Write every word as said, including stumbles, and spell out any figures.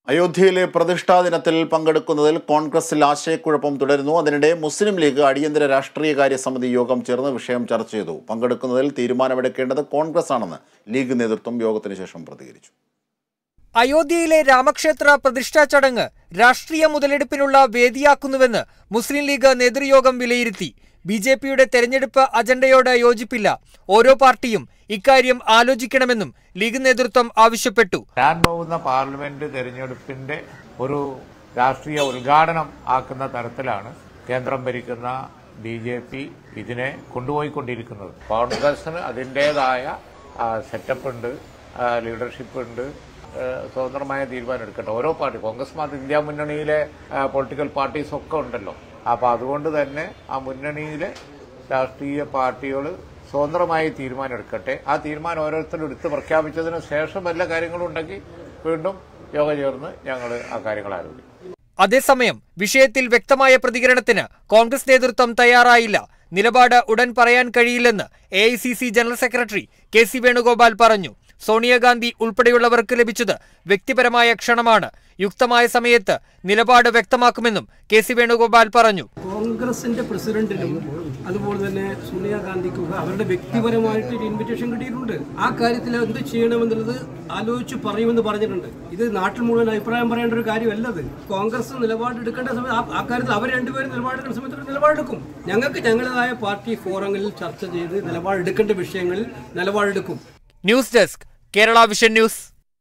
അയോധ്യയിലെ പ്രതിഷ്ഠാ ദിനത്തിൽ പങ്കെടുക്കുന്നതിൽ കോൺഗ്രസിൽ ആശയക്കുഴപ്പം തുടരുന്നു. അതിനിടെ മുസ്ലിം ലീഗ് അടിയന്തര രാഷ്ട്രീയകാര്യ സമിതി യോഗം ചേർന്ന് വിഷയം ചർച്ച ചെയ്തു. പങ്കെടുക്കുന്നതിൽ തീരുമാനമെടുക്കേണ്ടത് കോൺഗ്രസ് ആണെന്ന് ലീഗ് നേതൃത്വം യോഗത്തിന് ശേഷം പ്രതികരിച്ചു. അയോധ്യയിലെ രാമക്ഷേത്ര പ്രതിഷ്ഠാ ചടങ്ങ് രാഷ്ട്രീയ മുതലെടുപ്പിനുള്ള വേദിയാക്കുന്നുവെന്ന് മുസ്ലിം ലീഗ് നേതൃയോഗം വിലയിരുത്തി. ബി ജെ പിയുടെ തെരഞ്ഞെടുപ്പ് അജണ്ടയോട് യോജിപ്പില്ല. ഓരോ പാർട്ടിയും ഇക്കാര്യം ആലോചിക്കണമെന്നും ലീഗ് നേതൃത്വം ആവശ്യപ്പെട്ടു. വരാൻ പോകുന്ന പാർലമെന്റ് തെരഞ്ഞെടുപ്പിന്റെ ഒരു രാഷ്ട്രീയ ഉദ്ഘാടനം ആക്കുന്ന തരത്തിലാണ് കേന്ദ്രം ഭരിക്കുന്ന ബി ജെ പി ഇതിനെ കൊണ്ടുപോയിക്കൊണ്ടിരിക്കുന്നത്. കോൺഗ്രസിന് അതിൻ്റെതായ സെറ്റപ്പ് ഉണ്ട്, ലീഡർഷിപ്പ് ഉണ്ട്, സ്വതന്ത്രമായ തീരുമാനം എടുക്കട്ടെ. ഓരോ പാർട്ടി കോൺഗ്രസ് മാത്രം ഇന്ത്യ മുന്നണിയിലെ പൊളിറ്റിക്കൽ പാർട്ടീസ് ഒക്കെ ഉണ്ടല്ലോ. അപ്പോൾ അതുകൊണ്ട് തന്നെ ആ മുന്നണിയിലെ രാഷ്ട്രീയ പാർട്ടികൾ സ്വതന്ത്രമായി തീരുമാനം എടുക്കട്ടെ. ആ തീരുമാനം ഓരോരുത്തരും എടുത്ത് പ്രഖ്യാപിച്ചതിന് ശേഷം വല്ല കാര്യങ്ങളും ഉണ്ടെങ്കിൽ വീണ്ടും യോഗ ചേർന്ന് ഞങ്ങൾ ആ കാര്യങ്ങൾ ആലോചിക്കും. അതേസമയം വിഷയത്തിൽ വ്യക്തമായ പ്രതികരണത്തിന് കോൺഗ്രസ് നേതൃത്വം തയ്യാറായില്ല. നിലപാട് ഉടൻ പറയാൻ കഴിയില്ലെന്ന് A I C C general secretary K C Venugopal പറഞ്ഞു. സോണിയാഗാന്ധി ഉൾപ്പെടെയുള്ളവർക്ക് ലഭിച്ചത് വ്യക്തിപരമായ ക്ഷണമാണ്. യുക്തമായ സമയത്ത് നിലപാട് വ്യക്തമാക്കുമെന്നും കെ സി വേണുഗോപാൽ പറഞ്ഞു. കോൺഗ്രസിന്റെ പ്രസിഡന്റിനും അതുപോലെ തന്നെ സോണിയാഗാന്ധിക്കും അവരുടെ വ്യക്തിപരമായിട്ട് ഇൻവിറ്റേഷൻ കിട്ടിയിട്ടുണ്ട്. ആ കാര്യത്തിൽ എന്ത് ചെയ്യണമെന്നുള്ളത് ആലോചിച്ച് പറയുമെന്ന് പറഞ്ഞിട്ടുണ്ട്. ഇത് നാട്ടിൽ മുഴുവൻ അഭിപ്രായം പറയേണ്ട ഒരു കാര്യമല്ലത്. കോൺഗ്രസ് നിലപാടെടുക്കേണ്ട സമയത്ത് ആ കാര്യത്തിൽ അവർ രണ്ടുപേരും നിലപാടെടുക്കുന്ന സമയത്ത് നിലപാടെടുക്കും. ഞങ്ങൾക്ക് ഞങ്ങളുടേതായ പാർട്ടി ഫോറങ്ങളിൽ ചർച്ച ചെയ്ത് നിലപാടെടുക്കേണ്ട വിഷയങ്ങളിൽ നിലപാടെടുക്കും. News desk, Kerala vision news.